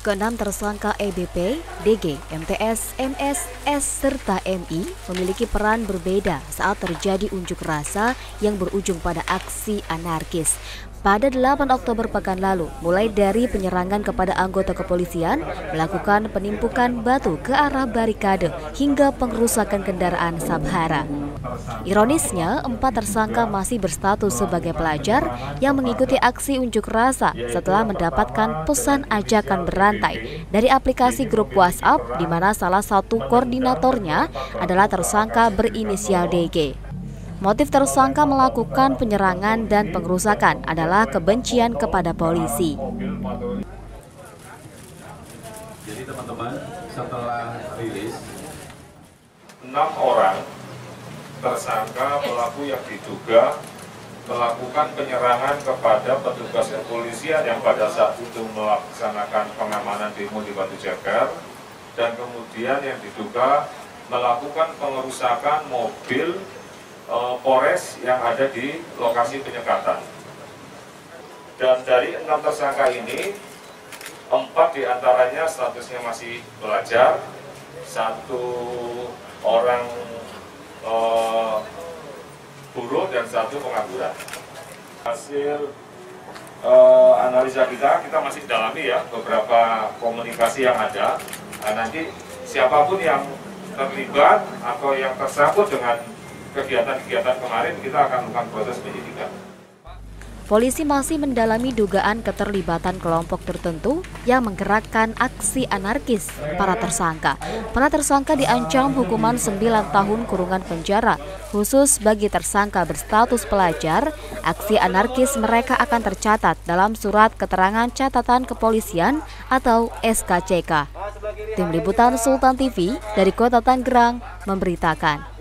Keenam tersangka EBP, DG, MTS, MS, S, serta MI memiliki peran berbeda saat terjadi unjuk rasa yang berujung pada aksi anarkis. Pada 8 Oktober pekan lalu, mulai dari penyerangan kepada anggota kepolisian, melakukan penimpukan batu ke arah barikade, hingga pengrusakan kendaraan Sabhara. Ironisnya, 4 tersangka masih berstatus sebagai pelajar yang mengikuti aksi unjuk rasa setelah mendapatkan pesan ajakan berantai dari aplikasi grup WhatsApp di mana salah satu koordinatornya adalah tersangka berinisial DG. Motif tersangka melakukan penyerangan dan pengrusakan adalah kebencian kepada polisi. Jadi teman-teman, setelah rilis 6 orang tersangka pelaku yang diduga melakukan penyerangan kepada petugas kepolisian yang pada saat itu melaksanakan pengamanan demo di Batu Jagar, dan kemudian yang diduga melakukan pengerusakan mobil Polres yang ada di lokasi penyekatan. Dan dari 6 tersangka ini, 4 diantaranya statusnya masih pelajar, 1 orang buruh, dan 1 pengangguran. Hasil analisa kita masih dalami ya beberapa komunikasi yang ada. Nah, nanti siapapun yang terlibat atau yang tersangkut dengan kegiatan-kegiatan kemarin, kita akan melakukan proses penyidikan. Polisi masih mendalami dugaan keterlibatan kelompok tertentu yang menggerakkan aksi anarkis para tersangka. Para tersangka diancam hukuman 9 tahun kurungan penjara. Khusus bagi tersangka berstatus pelajar, aksi anarkis mereka akan tercatat dalam surat keterangan catatan kepolisian atau SKCK. Tim Liputan Sultan TV dari Kota Tangerang memberitakan.